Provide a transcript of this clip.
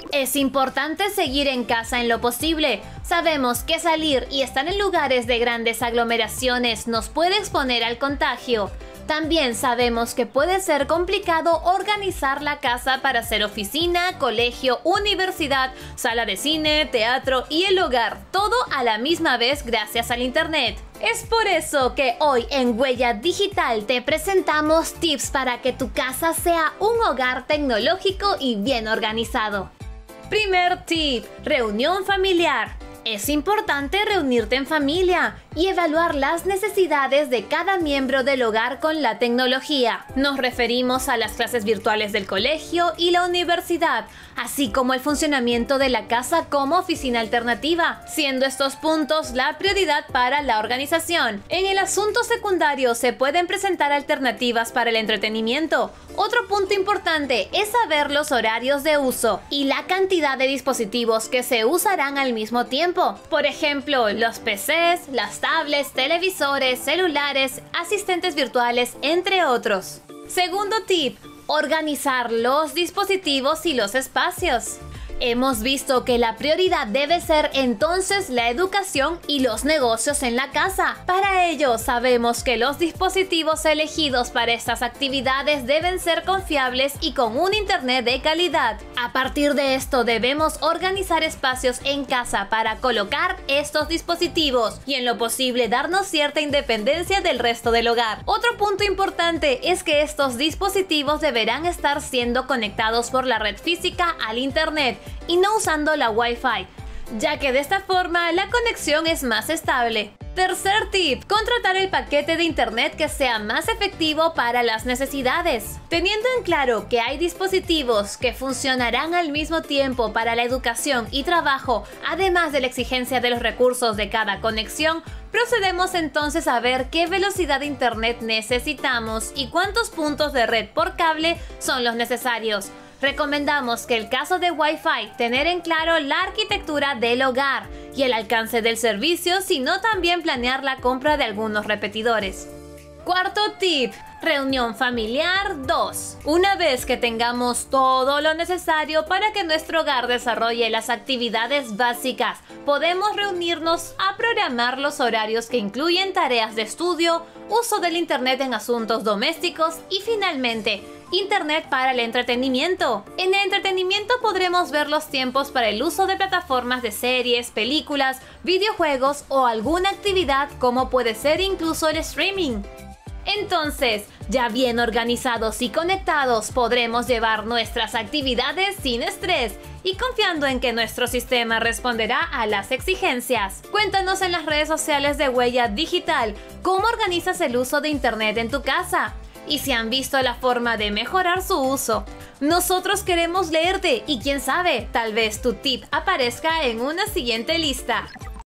Es importante seguir en casa en lo posible. Sabemos que salir y estar en lugares de grandes aglomeraciones nos puede exponer al contagio. También sabemos que puede ser complicado organizar la casa para hacer oficina, colegio, universidad, sala de cine, teatro y el hogar, todo a la misma vez gracias al internet. Es por eso que hoy en Huella Digital te presentamos tips para que tu casa sea un hogar tecnológico y bien organizado. Primer tip: reunión familiar. Es importante reunirte en familia y evaluar las necesidades de cada miembro del hogar con la tecnología. Nos referimos a las clases virtuales del colegio y la universidad, así como el funcionamiento de la casa como oficina alternativa, siendo estos puntos la prioridad para la organización. En el asunto secundario se pueden presentar alternativas para el entretenimiento. Otro punto importante es saber los horarios de uso y la cantidad de dispositivos que se usarán al mismo tiempo. Por ejemplo, los PCs, las tablets, televisores, celulares, asistentes virtuales, entre otros. Segundo tip: organizar los dispositivos y los espacios. Hemos visto que la prioridad debe ser entonces la educación y los negocios en la casa. Para ello, sabemos que los dispositivos elegidos para estas actividades deben ser confiables y con un internet de calidad. A partir de esto, debemos organizar espacios en casa para colocar estos dispositivos y en lo posible darnos cierta independencia del resto del hogar. Otro punto importante es que estos dispositivos deberán estar siendo conectados por la red física al internet y no usando la Wi-Fi, ya que de esta forma la conexión es más estable. Tercer tip: contratar el paquete de internet que sea más efectivo para las necesidades. Teniendo en claro que hay dispositivos que funcionarán al mismo tiempo para la educación y trabajo, además de la exigencia de los recursos de cada conexión, procedemos entonces a ver qué velocidad de internet necesitamos y cuántos puntos de red por cable son los necesarios. Recomendamos que el caso de Wi-Fi, tener en claro la arquitectura del hogar y el alcance del servicio, sino también planear la compra de algunos repetidores. Cuarto tip: reunión familiar 2. Una vez que tengamos todo lo necesario para que nuestro hogar desarrolle las actividades básicas, podemos reunirnos a programar los horarios que incluyen tareas de estudio, uso del internet en asuntos domésticos y finalmente, internet para el entretenimiento. En el entretenimiento podremos ver los tiempos para el uso de plataformas de series, películas, videojuegos o alguna actividad como puede ser incluso el streaming. Entonces, ya bien organizados y conectados, podremos llevar nuestras actividades sin estrés y confiando en que nuestro sistema responderá a las exigencias. Cuéntanos en las redes sociales de Huella Digital cómo organizas el uso de internet en tu casa y si han visto la forma de mejorar su uso. Nosotros queremos leerte y quién sabe, tal vez tu tip aparezca en una siguiente lista.